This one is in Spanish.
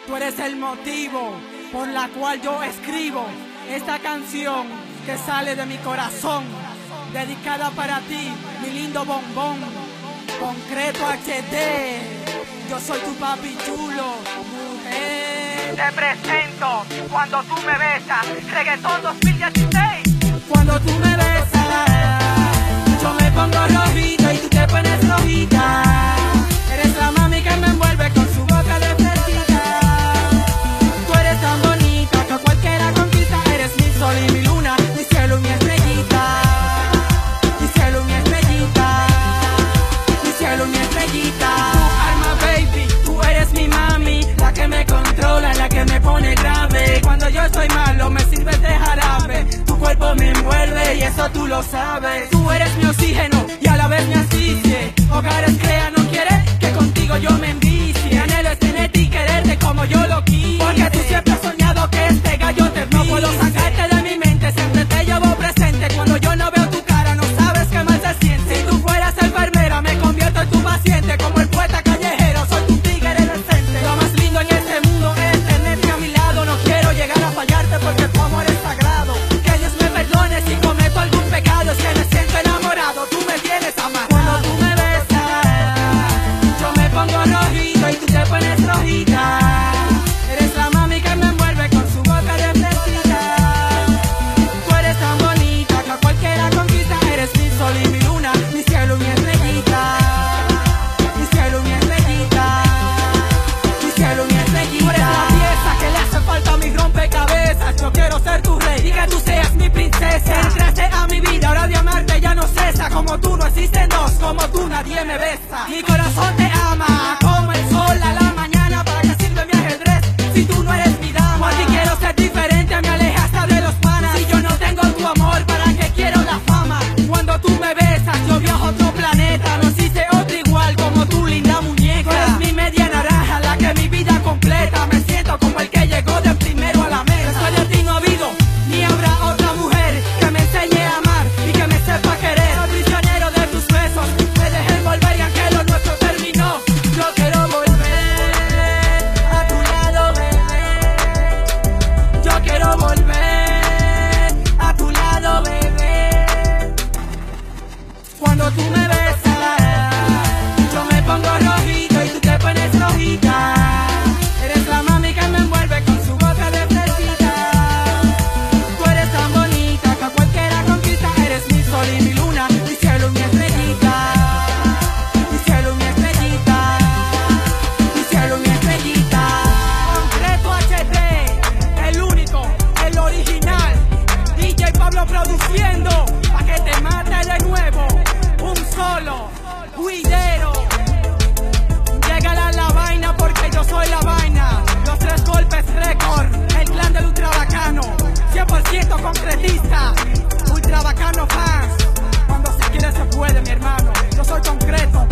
Tú eres el motivo por la cual yo escribo esta canción que sale de mi corazón, dedicada para ti, mi lindo bombón, Concreto HD. Yo soy tu papi chulo, mujer. Te presento Cuando tú me besas, Reggaetón 2016. Cuando tú me besas, yo me pongo rojito y tú te pones rojita. Eres la mami que me envuelve con su boca de fresita. Tú eres tan bonita que cualquiera conquista. Eres mi sol y mi luna, mi cielo y mi estrellita. Mi cielo y mi estrellita. Mi cielo y mi estrellita. Tu alma, baby, tú eres mi mami, la que me controla, la que me pone grave. Cuando yo estoy malo me sirves de jarabe. Tu cuerpo me envuelve y eso tú lo sabes. Tú eres mi oxígeno y a la vez mi asfixia. Hogares crea, no quiere que contigo yo me envicie. Mi anhelo es tenerte y quererte como yo lo quise. Porque tú siempre has soñado que este gallo te pise. No puedo sacarte de mi mente, siempre te llevo presente. Cuando yo no veo tu cara no sabes qué mal se siente. Si tú fueras enfermera me convierto en tu paciente. Como el poeta callejero soy tu tigre decente. Lo más lindo en este mundo es tenerte a mi lado. No quiero llegar a fallarte porque tu amor es sagrado. Que Dios me perdone si cometo algún pecado. Es que me siento enamorado, tú me tienes amado. Cuando tú me besas, yo me pongo rojito y tú te pones rojita. Eres la mami que me envuelve con su boca de fresita. Tú eres tan bonita que a cualquiera conquista. Eres mi sol y mi luna, mi cielo y mi estrellita. Mi cielo y mi estrellita. Mi cielo y mi estrellita. Tú eres la pieza que le hace falta a mi rompecabezas. Yo quiero ser tu rey y que tú seas mi princesa. Entraste a mi vida, ahora de amarte ya no cesa. Como tú no existen dos, como tú nadie me besa. Mi corazón te ama como el sol a la mañana. ¿Para qué sirve mi ajedrez si tú no eres mi dama? Si quiero ser diferente me alejaste de los panas. Si yo no tengo tu amor, ¿para qué quiero la fama? Cuando tú me besas yo viajo a otro planeta. No existe otro igual como tu linda muñeca. Tú eres mi media naranja, la que mi vida completa. Me siento como el que llegó de primero a la mesa. Después de ti no ha habido ni habrá otra mujer que me enseñe a amar y que me sepa querer. Soy prisionero de tus besos, me dejé envolver y aunque lo nuestro terminó, yo quiero volver a tu lado, bebé. Yo quiero volver a tu lado, bebé. Cuando tú me besas, yo me pongo rojito y tú te pones rojita. Eres la mami que me envuelve con su boca de fresita. Tú eres tan bonita que a cualquiera conquista. Eres mi sol y mi luna, mi cielo y mi estrellita. Mi cielo y mi estrellita. Mi cielo y mi estrellita. Concreto HD, el único, el original. DJ Pablo produciendo, pa' que te mate de nuevo. Un solo, juidero. Llega la vaina porque yo soy la vaina. Los tres golpes récord, el clan del ultra bacano. 100% concretista, ultra bacano fans. Cuando se quiere se puede, mi hermano. Yo soy concreto.